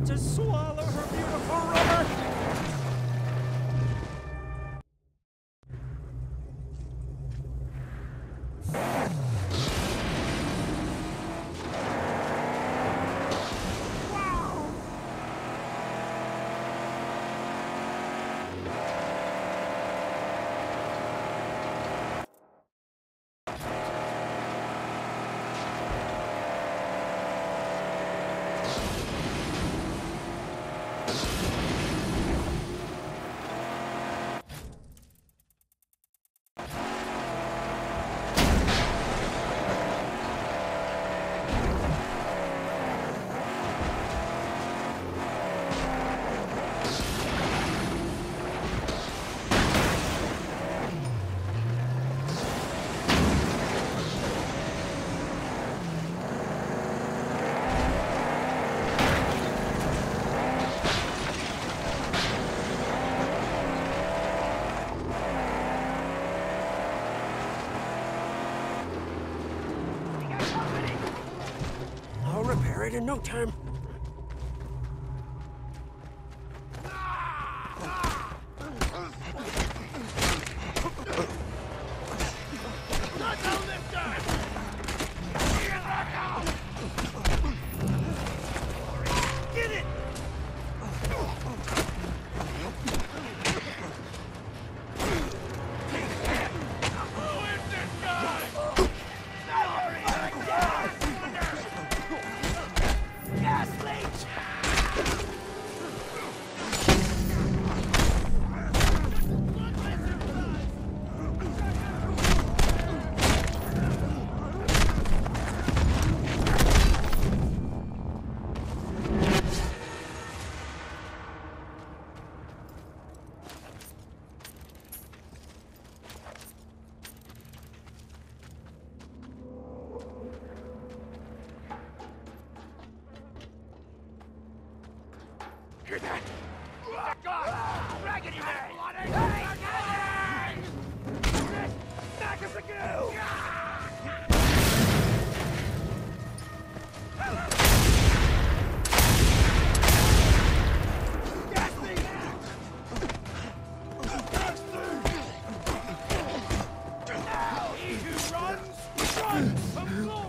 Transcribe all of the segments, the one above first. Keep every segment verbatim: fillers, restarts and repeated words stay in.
to swallow her beautiful rubber. Repair it in no time. Get it! Hear that? Oh, God! Raggedy man! Bloody! Back of the goo! Gas me! Now he who runs, runs from glory!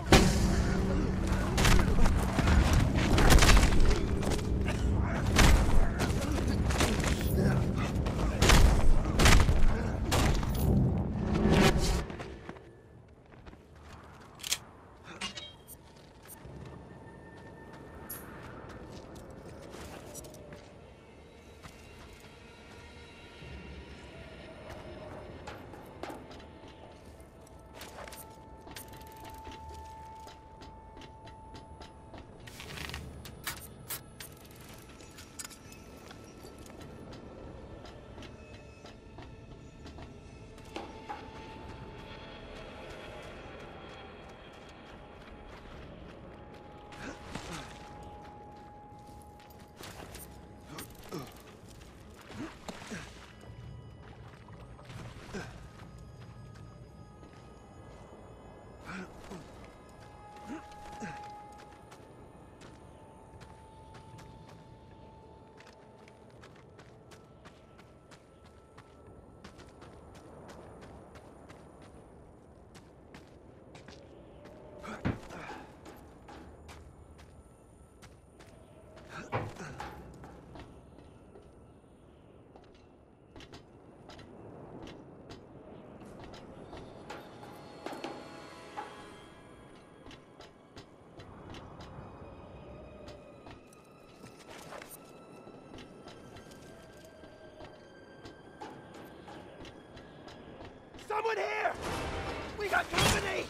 Someone here! We got company!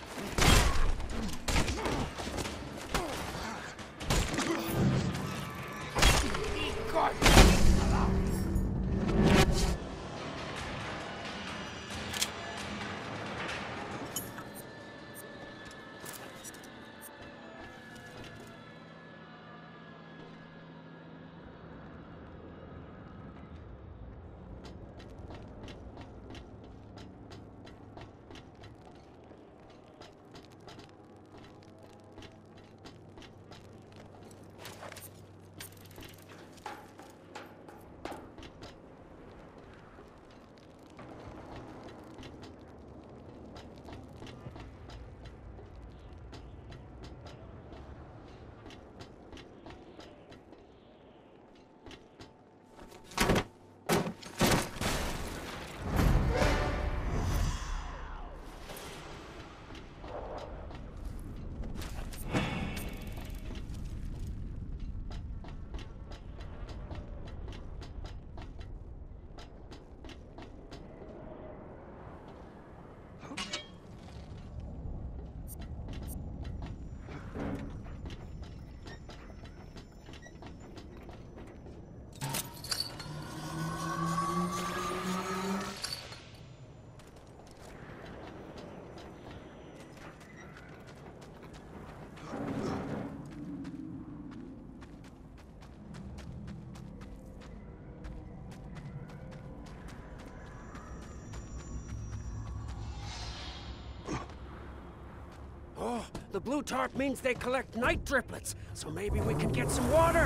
God! The blue tarp means they collect night driplets, so maybe we can get some water.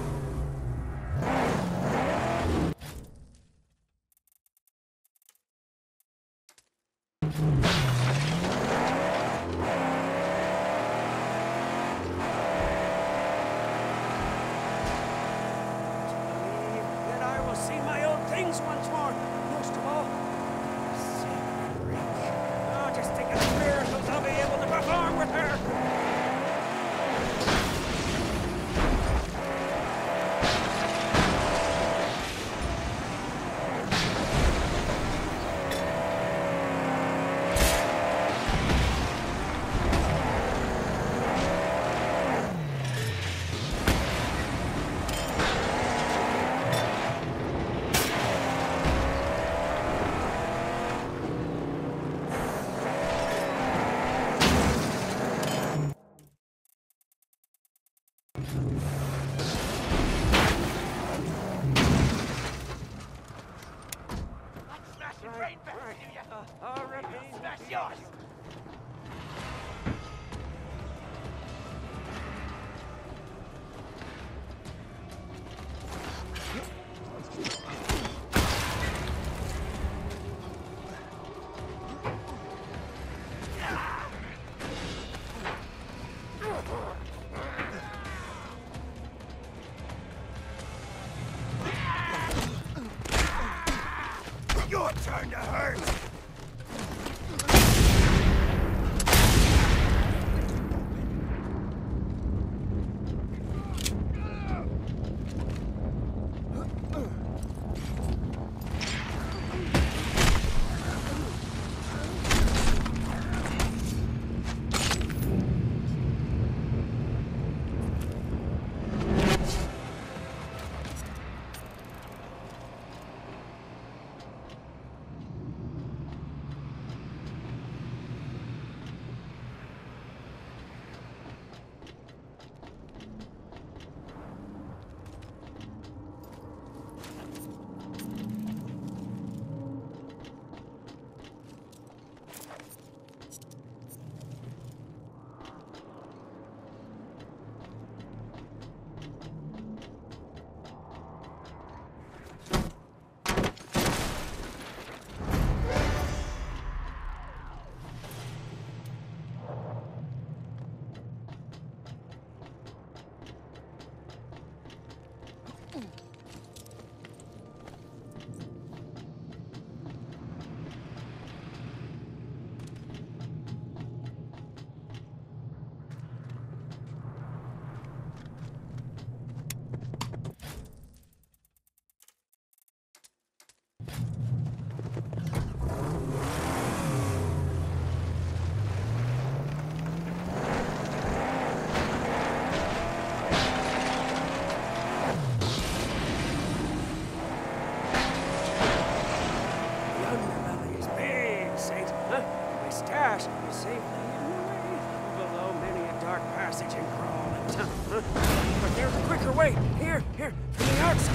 That I will see my old things once more. Most of all, Sacred Reach. Oh, just think of the miracles I'll be able to perform with her. Your turn to hurt! But there's a quicker way. Here, here, from the outside.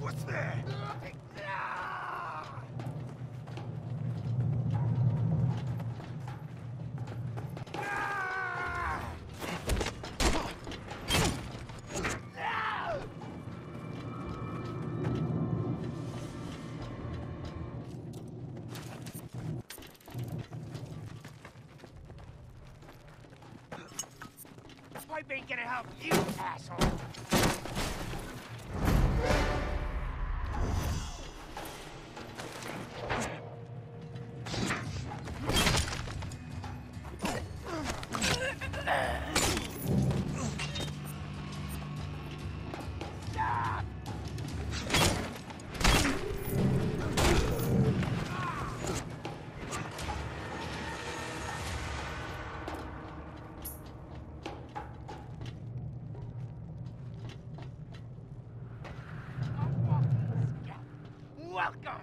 What's there? Pipe ain't gonna help you, asshole! Welcome!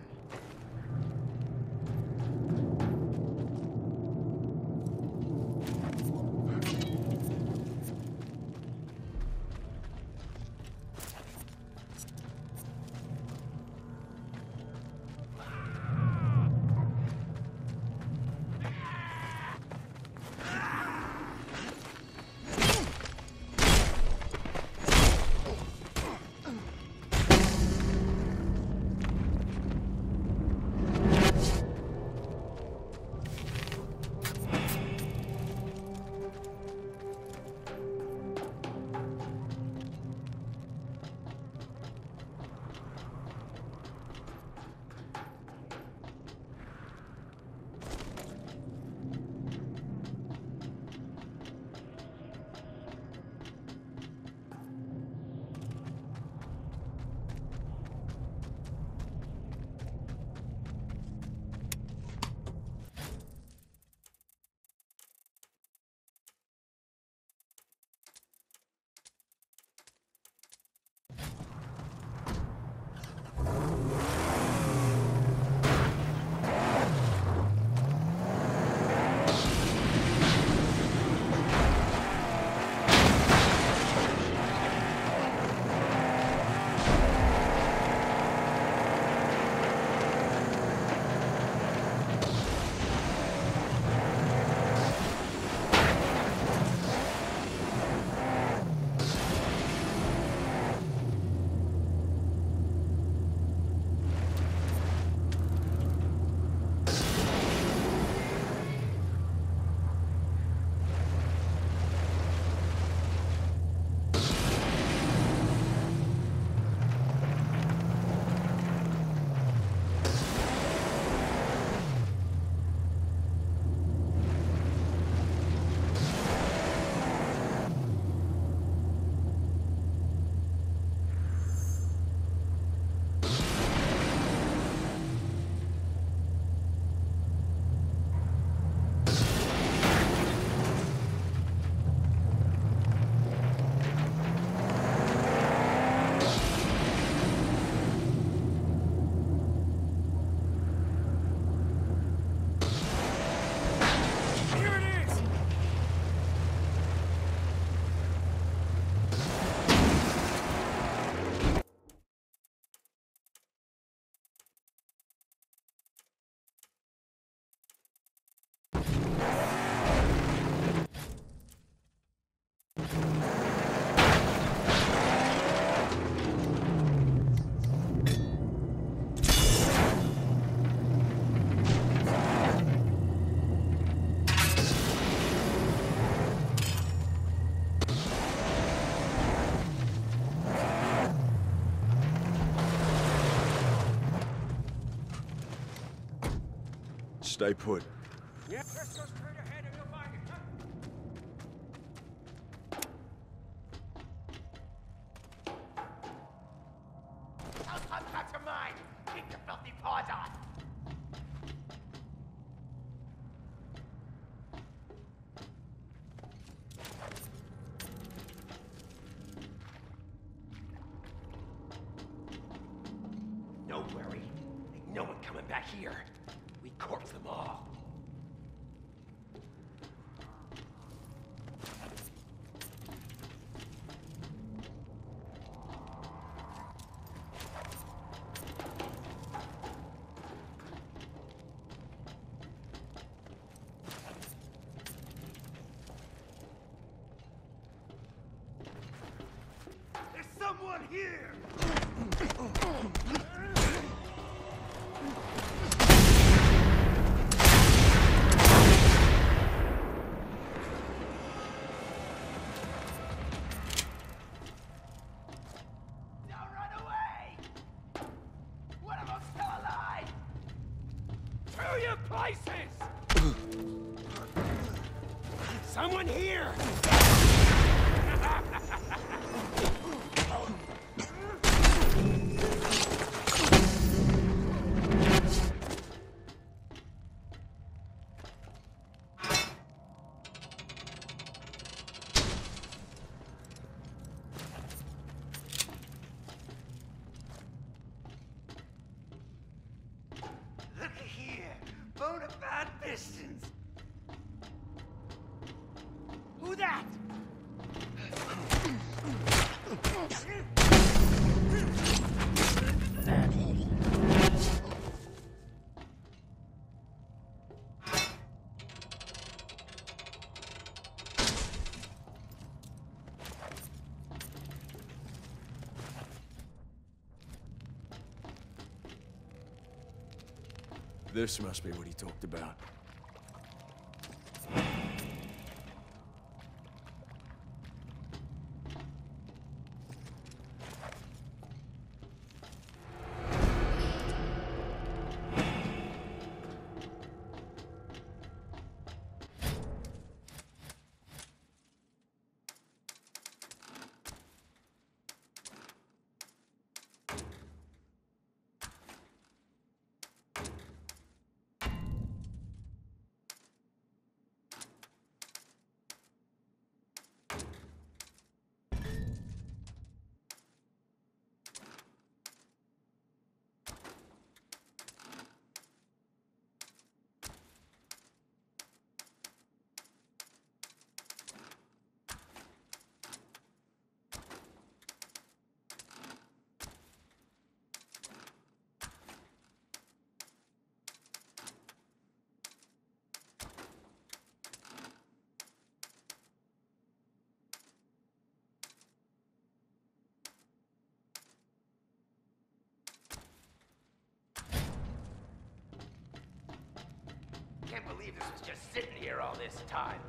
Stay put. Yeah, just go straight ahead and you'll find it. I'll touch that to mine! Keep your filthy paws off! Don't worry. Ain't no one coming back here. We corpse them all. someone here! Don't run away! One of them's still alive! To your places! Someone here! Look here, bona fide Pistons. Who that? This must be what he talked about. Can't believe this was just sitting here all this time.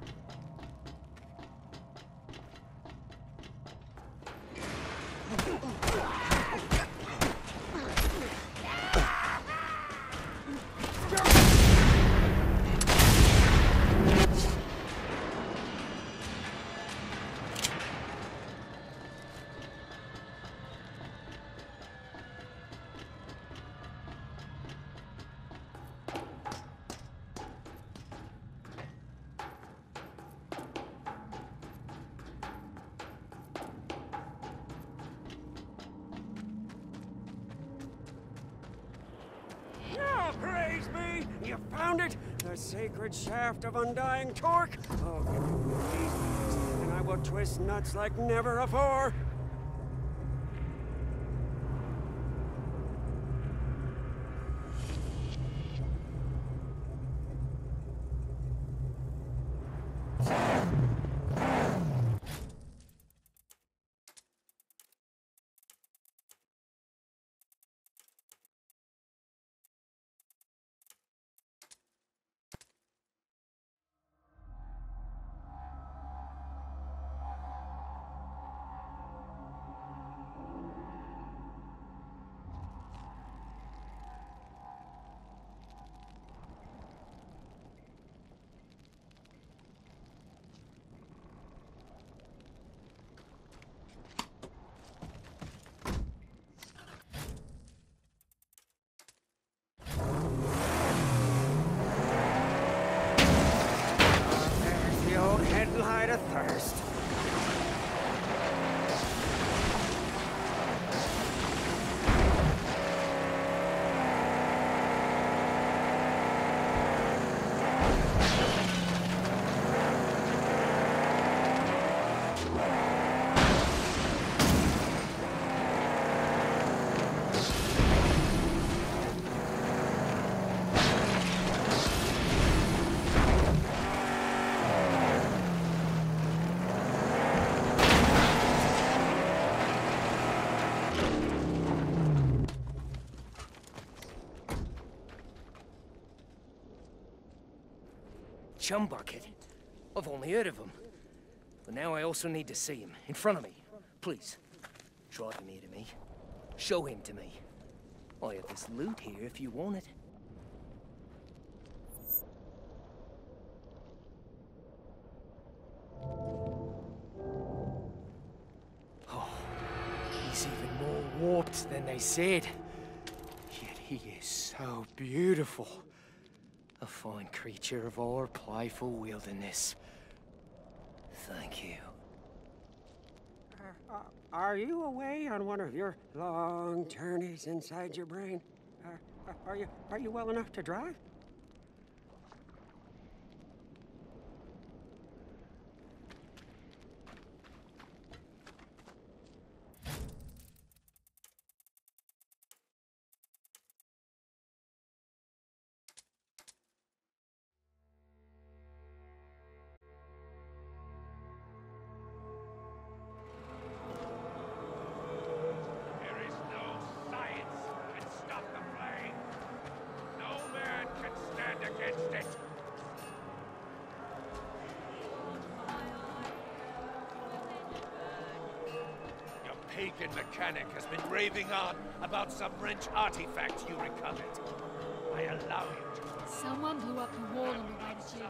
Oh, praise be! You found it! The sacred shaft of undying torque! Oh, give me these, and I will twist nuts like never afore! chum bucket. I've only heard of him. But now I also need to see him, in front of me. Please, drive him here to me. Show him to me. I have this loot here if you want it. Oh, he's even more warped than they said. Yet he is so beautiful. A fine creature of our playful wilderness. Thank you. Uh, uh, are you away on one of your long journeys inside your brain? Uh, uh, are you are you well enough to drive? Pagan mechanic has been raving on about some wrench artifact you recovered. I allow you to. Someone blew up the wall on the way to jail.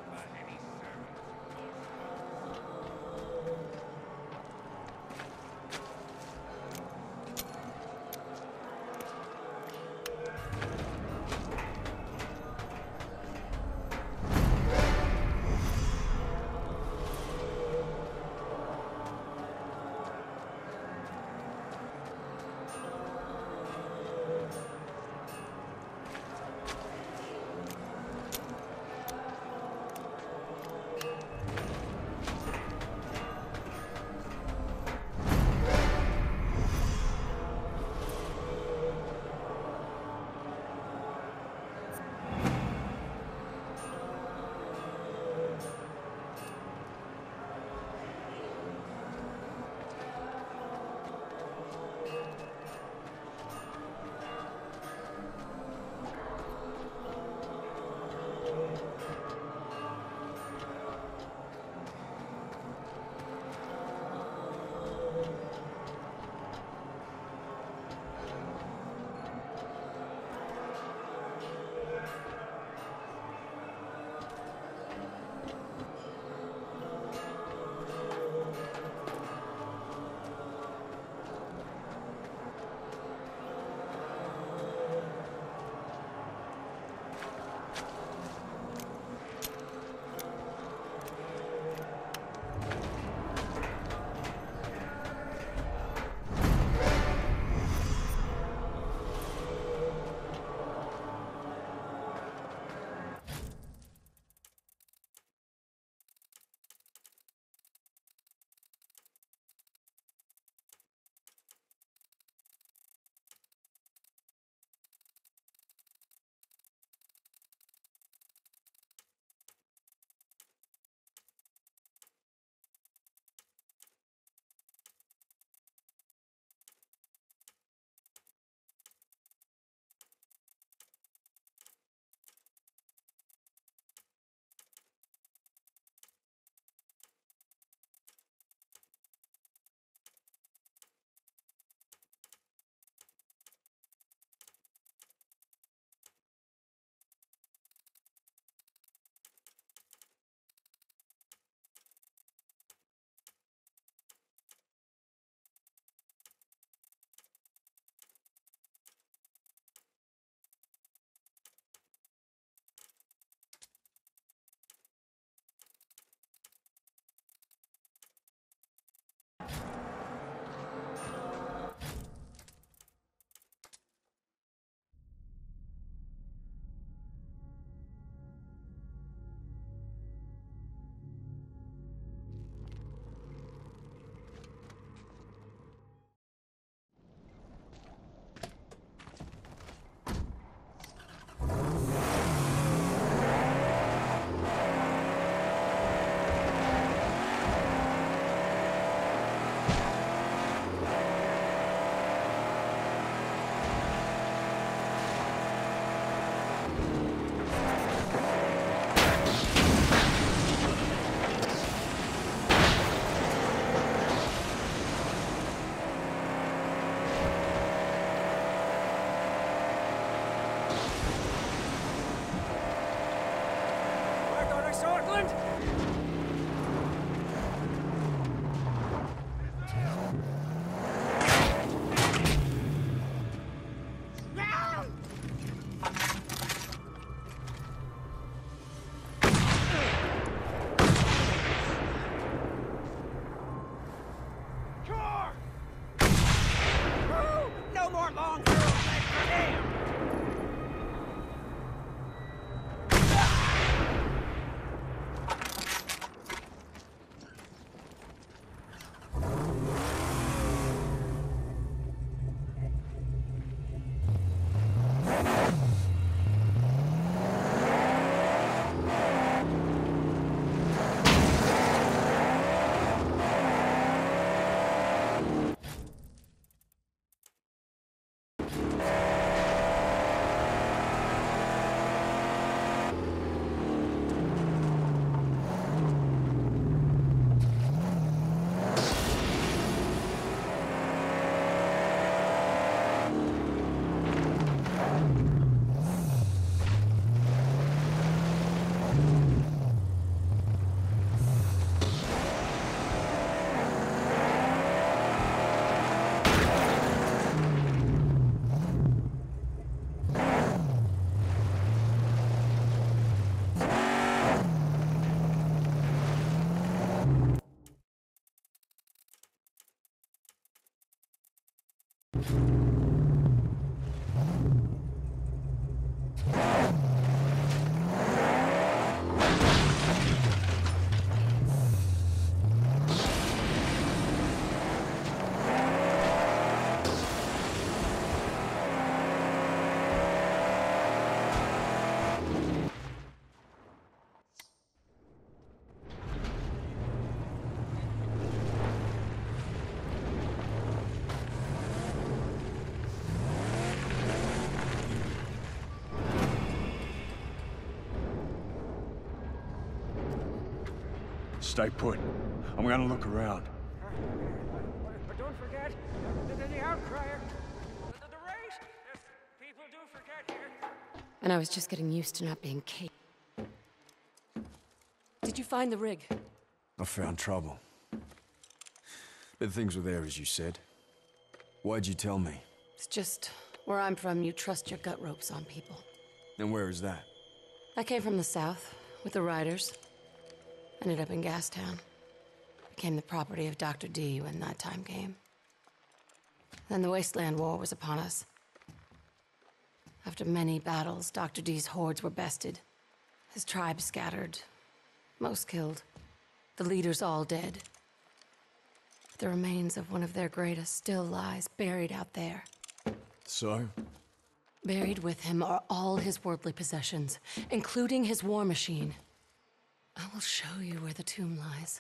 Stay put. I'm gonna look around. But don't forget the, the, the outcrier. The, the, the race. If people do forget here. And I was just getting used to not being Kate. Did you find the rig? I found trouble. But things were there, as you said. Why'd you tell me? It's just, where I'm from, you trust your gut ropes on people. And where is that? I came from the south, with the Riders. Ended up in Gastown. Became the property of Doctor D when that time came. Then the Wasteland War was upon us. After many battles, Doctor D's hordes were bested. His tribe scattered. Most killed. The leaders all dead. The remains of one of their greatest still lies buried out there. So? Buried with him are all his worldly possessions, including his war machine. I will show you where the tomb lies.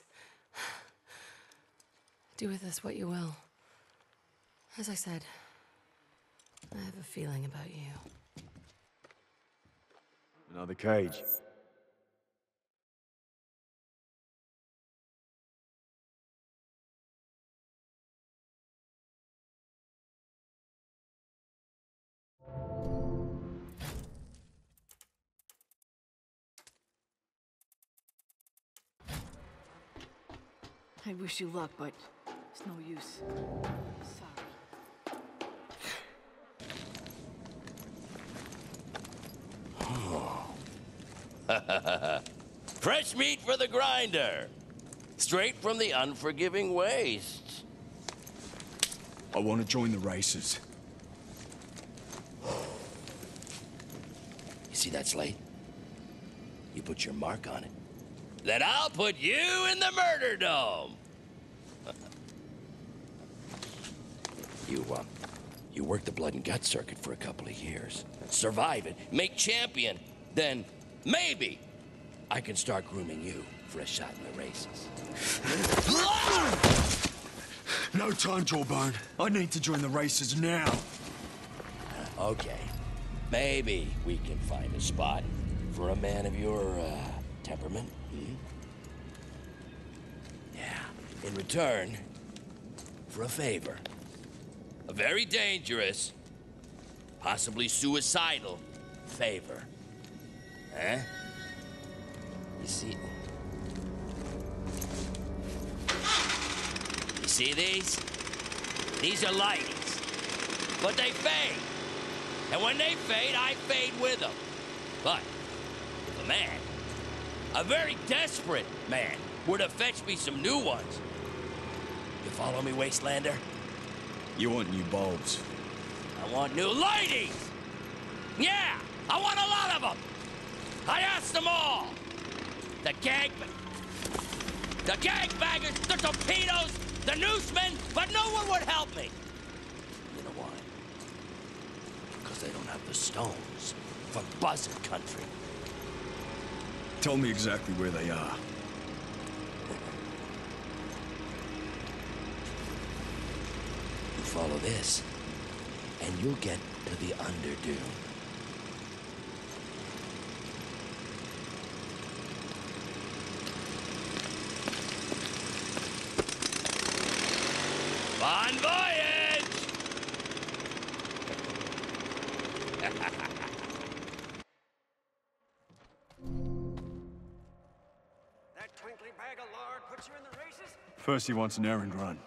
Do with this what you will. As I said, I have a feeling about you. Another cage. I wish you luck, but it's no use. Sorry. Fresh meat for the grinder. Straight from the unforgiving wastes. I want to join the races. You see that slate? You put your mark on it. Then I'll put you in the murder dome. you, uh, you work the blood and guts circuit for a couple of years. Survive it, make champion. Then, maybe, I can start grooming you for a shot in the races. No time, Jawbone. I need to join the races now. Okay. Maybe we can find a spot for a man of your, uh, temperament. Hmm? Yeah. In return, for a favor. A very dangerous, possibly suicidal favor. Huh? You see... You see these? These are lighties. But they fade. And when they fade, I fade with them. But if a man, a very desperate man, were to fetch me some new ones, you follow me, Wastelander? You want new bulbs? I want new lighties! Yeah! I want a lot of them! I asked them all! The gang... The gangbangers, the torpedoes, the newsmen, but no one would help me! You know why? Because they don't have the stones for Buzzard Country. Tell me exactly where they are. You follow this, and you'll get to the Underdune. Bon voyage! That twinkly bag of lard puts you in the races? First he wants an errand run.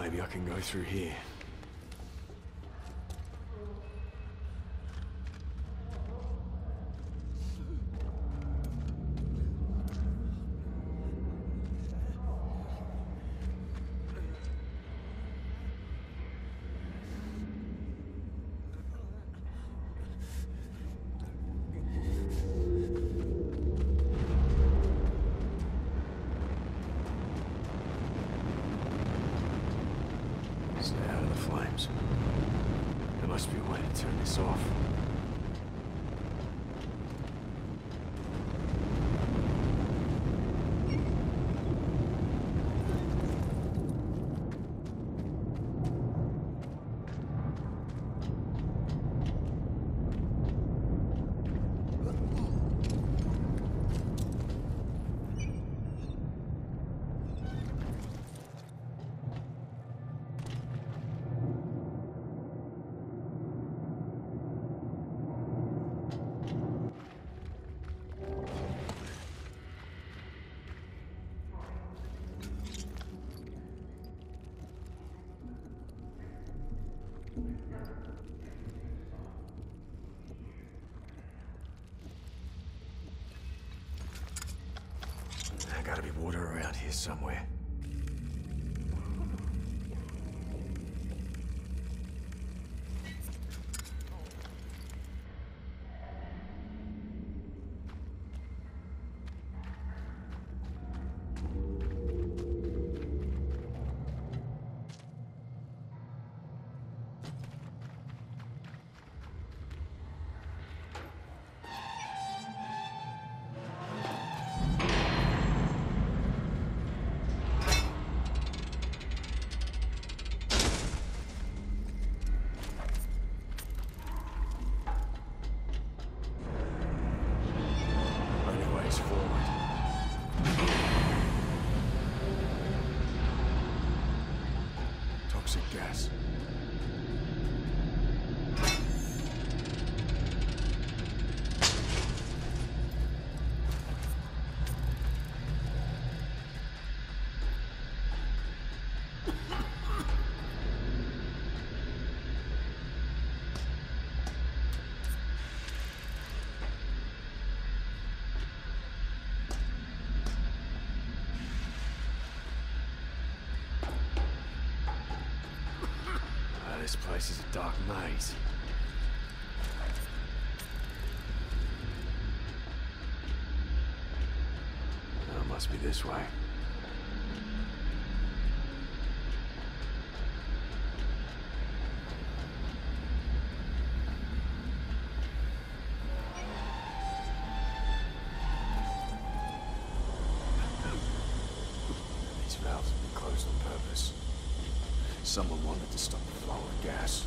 Maybe I can go through here. Stay out of the flames. There must be a way to turn this off. There gotta be water around here somewhere. Toxic gas. This place is a dark maze. Oh, it must be this way. These valves have been closed on purpose. Someone wanted to stop the flow of gas.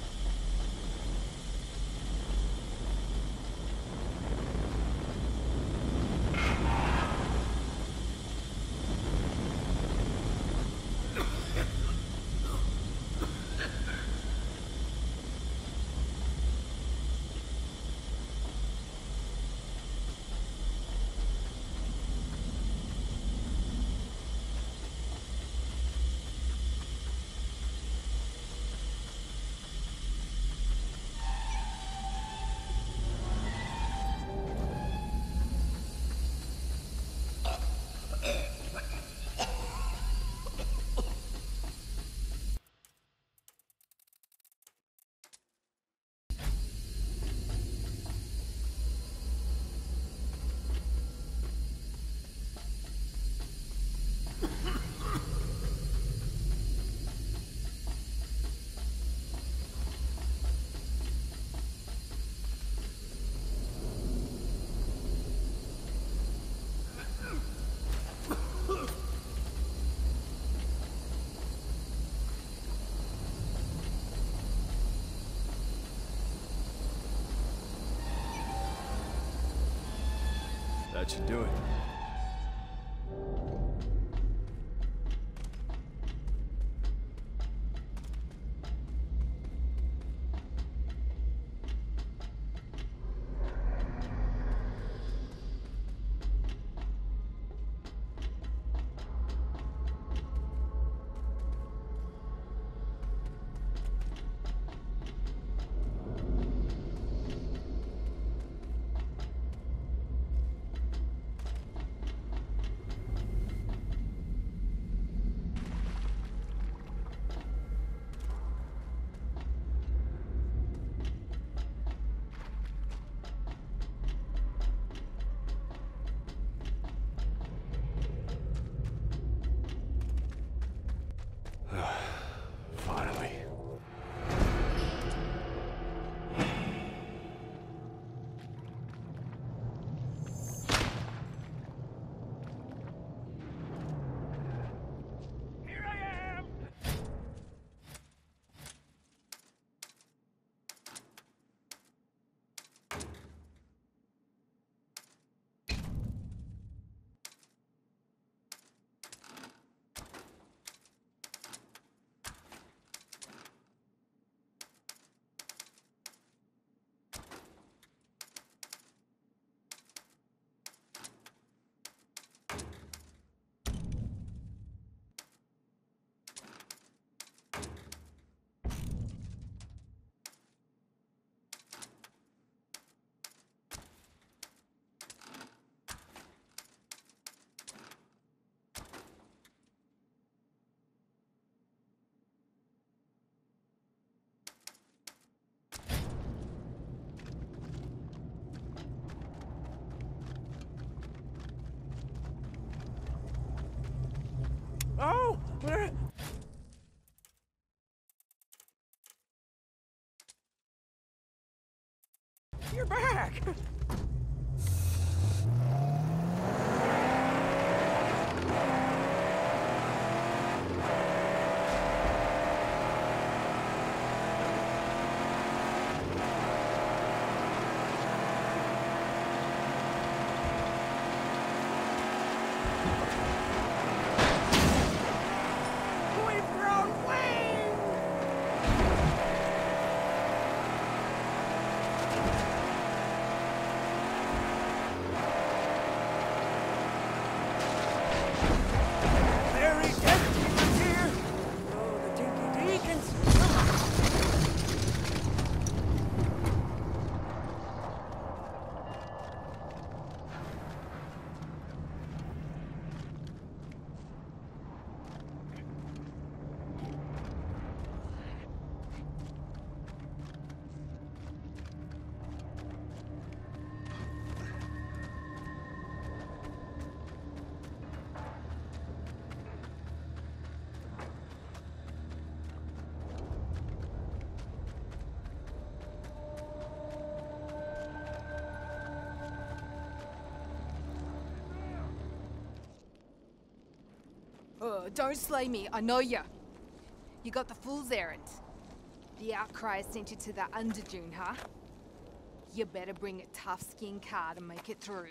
That should do it. Oh! Where? You're back! We've grown wings! Very definitely here. Oh, the Dinky Deacons. Uh, don't slay me, I know ya. You got the fool's errand. The outcry sent you to the Underdune, huh? You better bring a tough skin card and make it through.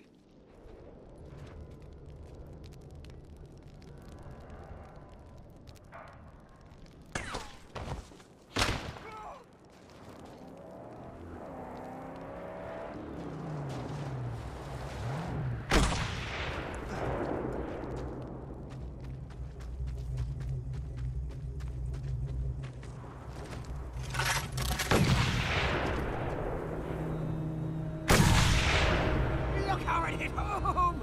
Look how it hit home!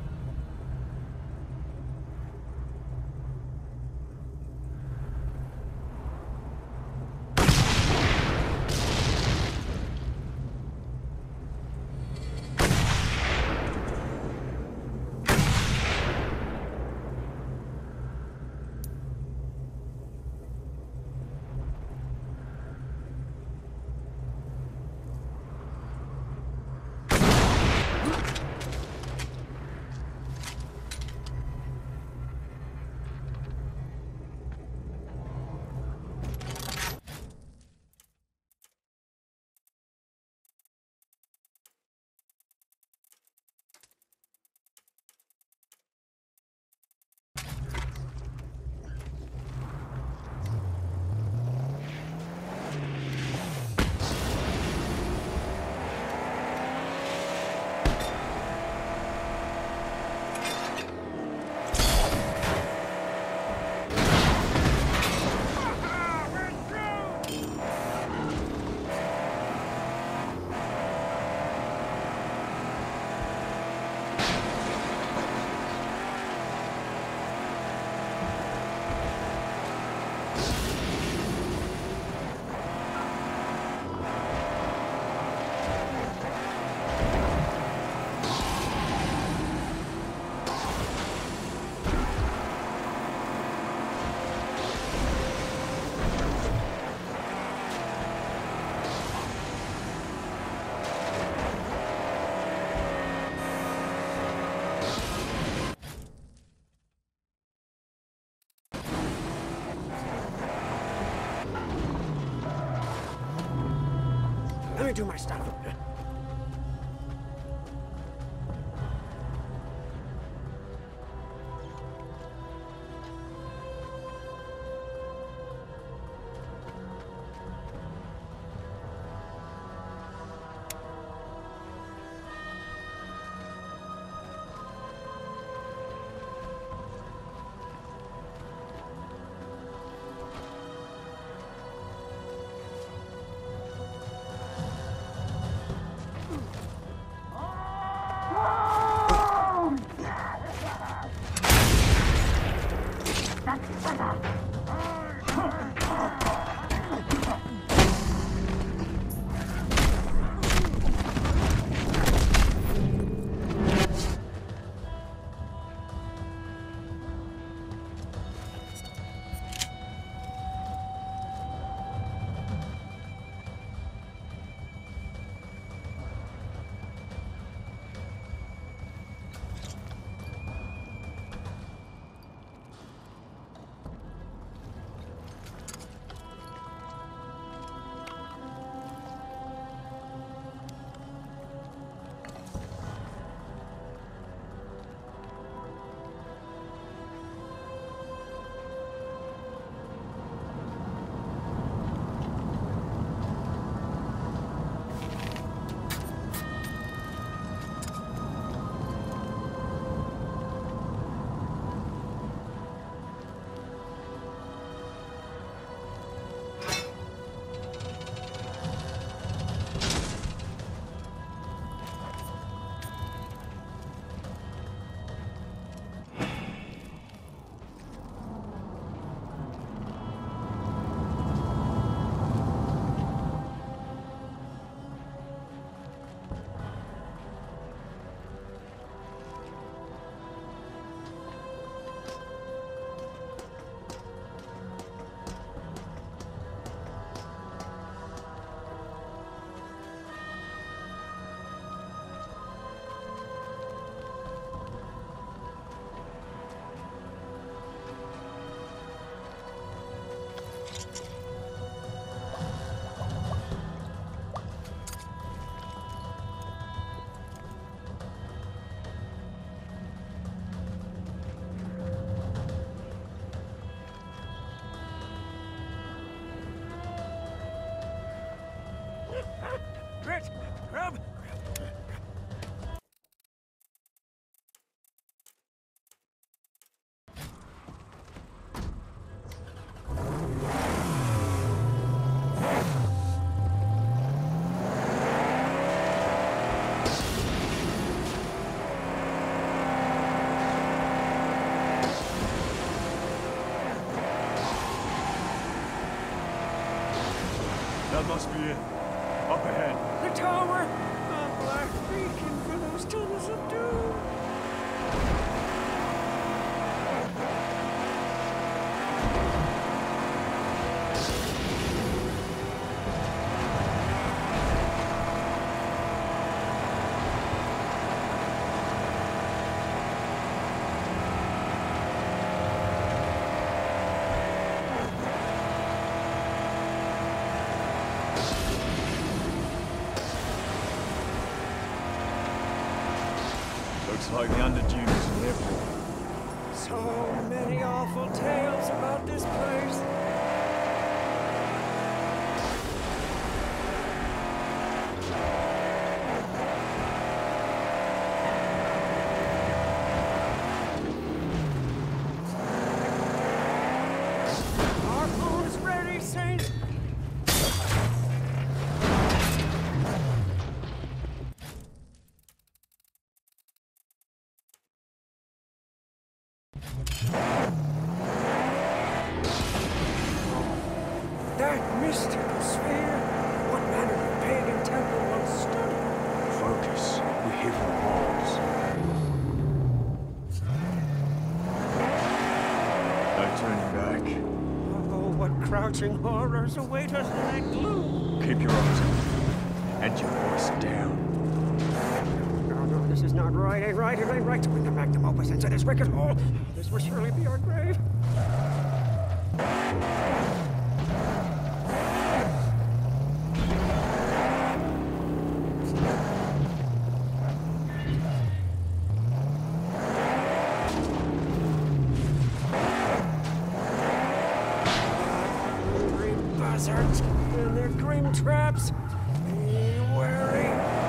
Let me do my stuff. Grit! Grub! That must be it. Up ahead. The tower! A black beacon for those tunnels of doom! Looks like the Underdune is an airport. So many awful tales about this place. Harpoon's ready, Saint! That mystical sphere! What manner of pagan temple once stood? Focus. We hear the walls. No turning back. Oh, what crouching horrors await us in that gloom! Keep your eyes open. And your voice down. No, no, this is not right, ain't right, it ain't right to bring the magnum opus into this wicked hole! This will surely be our grave! Buzzards and their grim traps. Be wary.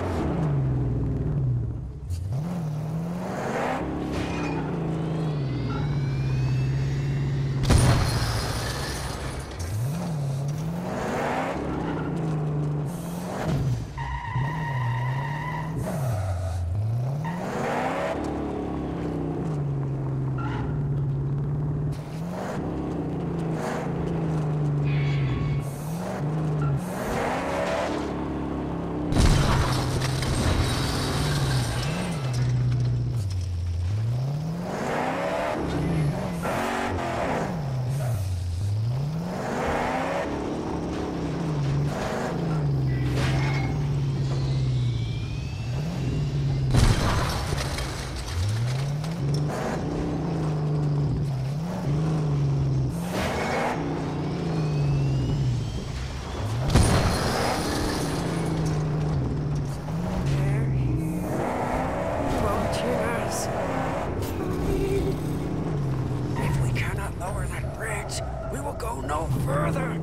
No further!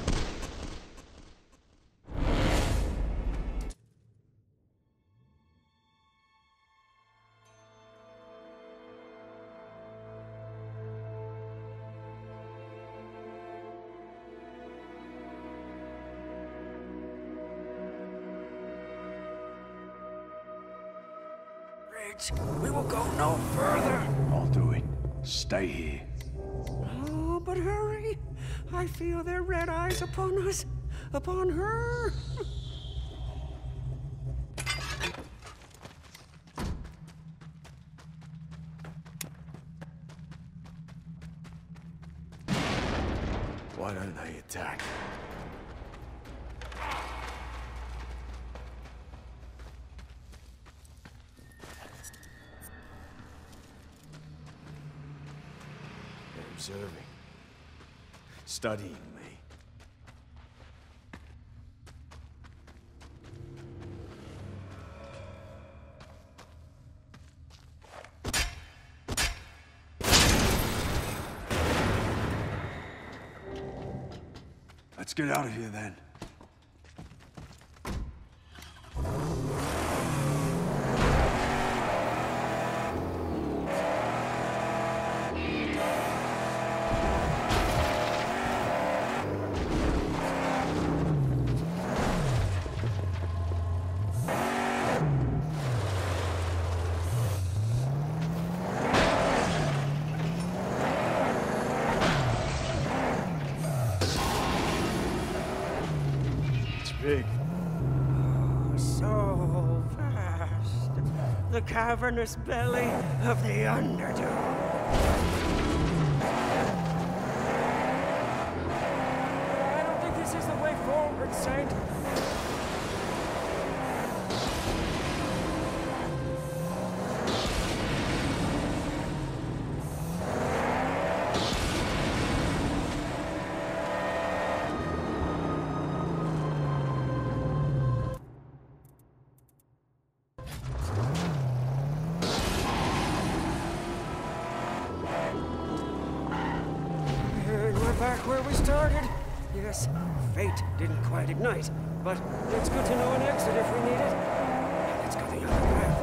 Bridge, we will go no further! I'll do it. Stay here. Oh, but hurry! I feel their red eyes upon us, upon her. Why don't they attack? They're observing, studying me. Let's get out of here then. Big. Oh, so vast. The cavernous belly of the Underdark. I don't think this is the way forward, Saint. Back where we started. Yes, fate didn't quite ignite, but it's good to know an exit if we need it. Let's go the other path.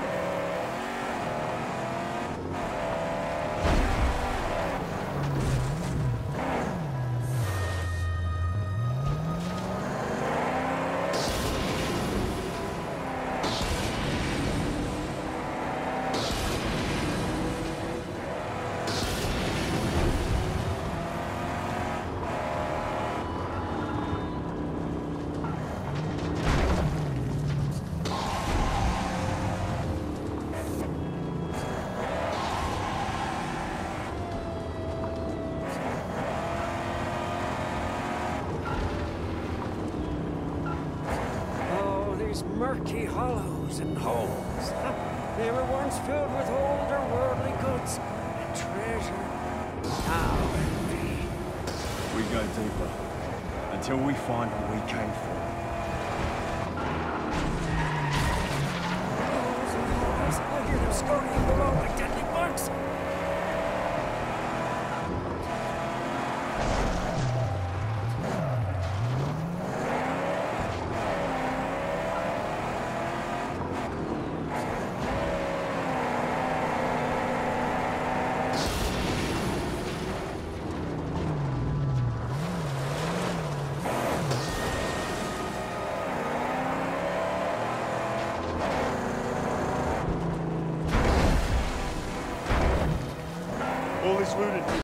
Murky hollows and holes. They were once filled with older worldly goods and treasure. Now empty. We go deeper until we find what we came for. Holes and holes. I hear them scurrying below like deadly bugs. All this looted